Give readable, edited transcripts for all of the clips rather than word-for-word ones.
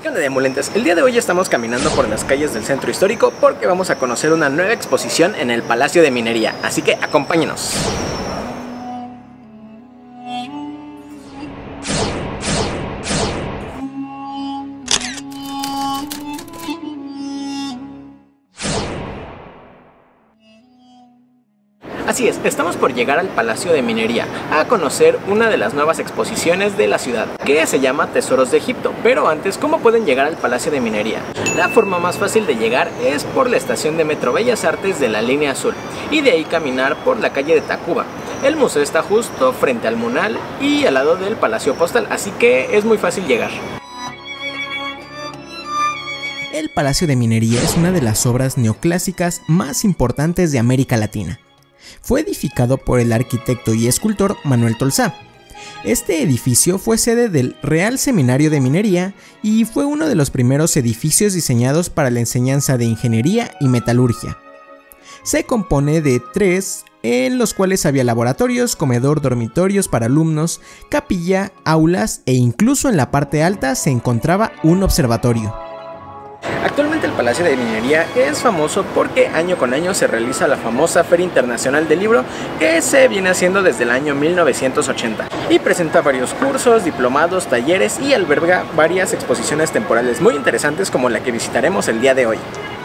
¿Qué onda, demolentes? El día de hoy estamos caminando por las calles del centro histórico porque vamos a conocer una nueva exposición en el Palacio de Minería, así que acompáñenos. Así es, estamos por llegar al Palacio de Minería a conocer una de las nuevas exposiciones de la ciudad, que se llama Tesoros de Egipto. Pero antes, ¿cómo pueden llegar al Palacio de Minería? La forma más fácil de llegar es por la estación de Metro Bellas Artes de la línea azul, y de ahí caminar por la calle de Tacuba. El museo está justo frente al Munal y al lado del Palacio Postal, así que es muy fácil llegar. El Palacio de Minería es una de las obras neoclásicas más importantes de América Latina. Fue edificado por el arquitecto y escultor Manuel Tolsá. Este edificio fue sede del Real Seminario de Minería y fue uno de los primeros edificios diseñados para la enseñanza de ingeniería y metalurgia. Se compone de 3, en los cuales había laboratorios, comedor, dormitorios para alumnos, capilla, aulas e incluso en la parte alta se encontraba un observatorio. Actualmente el Palacio de Minería es famoso porque año con año se realiza la famosa Feria Internacional del Libro, que se viene haciendo desde el año 1980 y presenta varios cursos, diplomados, talleres y alberga varias exposiciones temporales muy interesantes como la que visitaremos el día de hoy.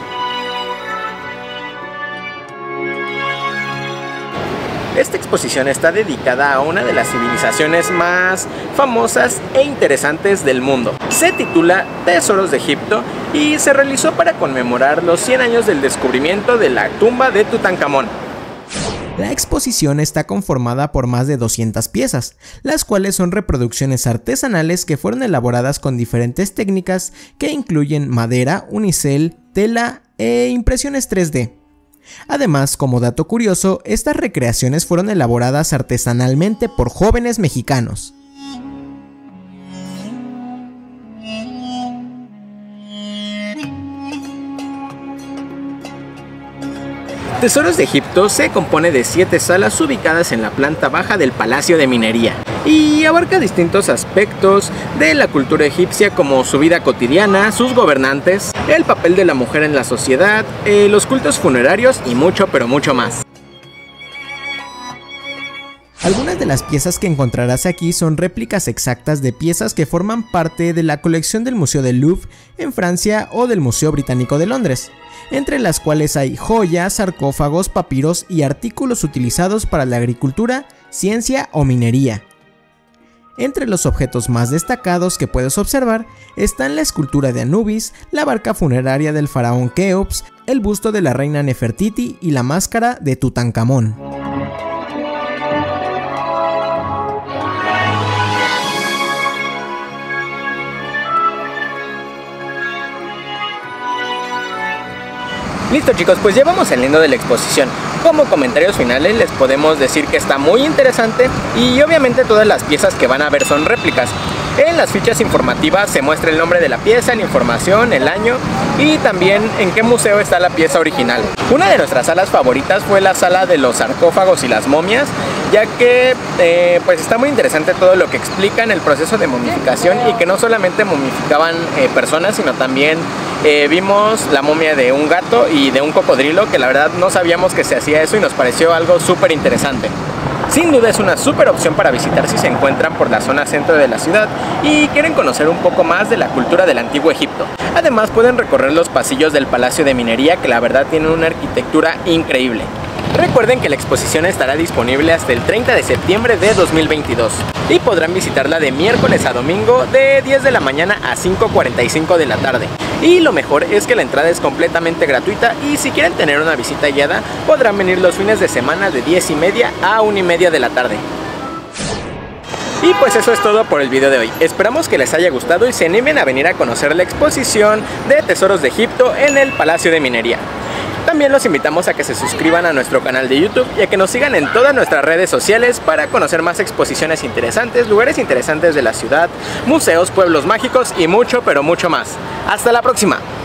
Esta exposición está dedicada a una de las civilizaciones más famosas e interesantes del mundo. Se titula Tesoros de Egipto y se realizó para conmemorar los 100 años del descubrimiento de la tumba de Tutankamón. La exposición está conformada por más de 200 piezas, las cuales son reproducciones artesanales que fueron elaboradas con diferentes técnicas que incluyen madera, unicel, tela e impresiones 3D. Además, como dato curioso, estas recreaciones fueron elaboradas artesanalmente por jóvenes mexicanos. Tesoros de Egipto se compone de 7 salas ubicadas en la planta baja del Palacio de Minería y abarca distintos aspectos de la cultura egipcia como su vida cotidiana, sus gobernantes, el papel de la mujer en la sociedad, los cultos funerarios y mucho pero mucho más. Algunas de las piezas que encontrarás aquí son réplicas exactas de piezas que forman parte de la colección del Museo del Louvre en Francia o del Museo Británico de Londres, entre las cuales hay joyas, sarcófagos, papiros y artículos utilizados para la agricultura, ciencia o minería. Entre los objetos más destacados que puedes observar están la escultura de Anubis, la barca funeraria del faraón Keops, el busto de la reina Nefertiti y la máscara de Tutankamón. Listo, chicos, pues ya vamos saliendo de la exposición. Como comentarios finales les podemos decir que está muy interesante y obviamente todas las piezas que van a ver son réplicas. En las fichas informativas se muestra el nombre de la pieza, la información, el año y también en qué museo está la pieza original. Una de nuestras salas favoritas fue la sala de los sarcófagos y las momias, ya que pues está muy interesante todo lo que explican el proceso de momificación y que no solamente momificaban personas, sino también vimos la momia de un gato y de un cocodrilo, que la verdad no sabíamos que se hacía eso y nos pareció algo súper interesante. Sin duda es una súper opción para visitar si se encuentran por la zona centro de la ciudad y quieren conocer un poco más de la cultura del antiguo Egipto. Además pueden recorrer los pasillos del Palacio de Minería, que la verdad tienen una arquitectura increíble. Recuerden que la exposición estará disponible hasta el 30 de septiembre de 2022 y podrán visitarla de miércoles a domingo de 10 de la mañana a 5:45 de la tarde. Y lo mejor es que la entrada es completamente gratuita y si quieren tener una visita guiada podrán venir los fines de semana de 10:30 a 1:30 de la tarde. Y pues eso es todo por el video de hoy. Esperamos que les haya gustado y se animen a venir a conocer la exposición de Tesoros de Egipto en el Palacio de Minería. También los invitamos a que se suscriban a nuestro canal de YouTube y a que nos sigan en todas nuestras redes sociales para conocer más exposiciones interesantes, lugares interesantes de la ciudad, museos, pueblos mágicos y mucho pero mucho más. ¡Hasta la próxima!